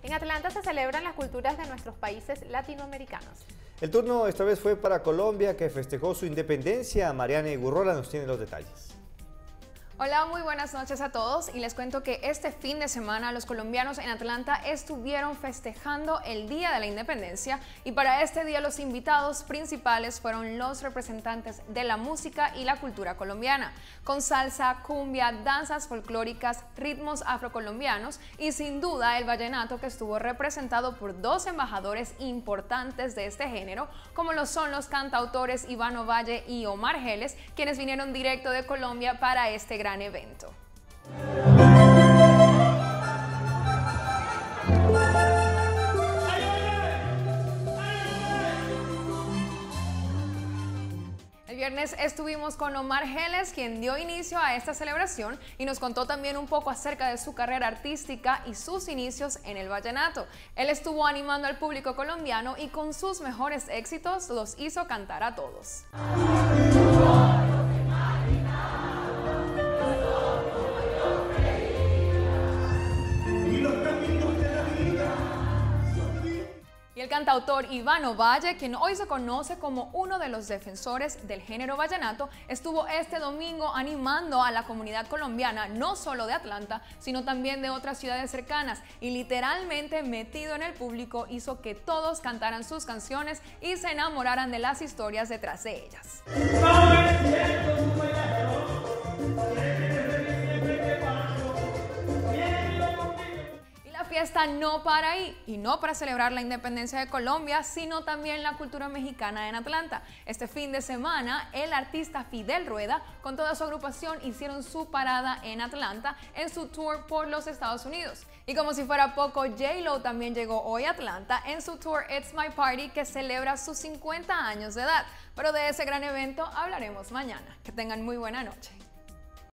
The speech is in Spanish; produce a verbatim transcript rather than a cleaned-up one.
En Atlanta se celebran las culturas de nuestros países latinoamericanos. El turno esta vez fue para Colombia, que festejó su independencia. Mariane Gurrola nos tiene los detalles. Hola, muy buenas noches a todos y les cuento que este fin de semana los colombianos en Atlanta estuvieron festejando el Día de la Independencia y para este día los invitados principales fueron los representantes de la música y la cultura colombiana, con salsa, cumbia, danzas folclóricas, ritmos afrocolombianos y sin duda el vallenato, que estuvo representado por dos embajadores importantes de este género, como lo son los cantautores Iván Ovalle y Omar Geles, quienes vinieron directo de Colombia para este gran evento. El viernes estuvimos con Omar Geles, quien dio inicio a esta celebración y nos contó también un poco acerca de su carrera artística y sus inicios en el vallenato. Él estuvo animando al público colombiano y con sus mejores éxitos los hizo cantar a todos. Y el cantautor Iván Ovalle, quien hoy se conoce como uno de los defensores del género vallenato, estuvo este domingo animando a la comunidad colombiana, no solo de Atlanta, sino también de otras ciudades cercanas, y literalmente metido en el público hizo que todos cantaran sus canciones y se enamoraran de las historias detrás de ellas. La fiesta no para ahí, y no para celebrar la independencia de Colombia, sino también la cultura mexicana en Atlanta. Este fin de semana, el artista Fidel Rueda, con toda su agrupación, hicieron su parada en Atlanta en su tour por los Estados Unidos. Y como si fuera poco, J Lo también llegó hoy a Atlanta en su tour It's My Party, que celebra sus cincuenta años de edad. Pero de ese gran evento hablaremos mañana. Que tengan muy buena noche.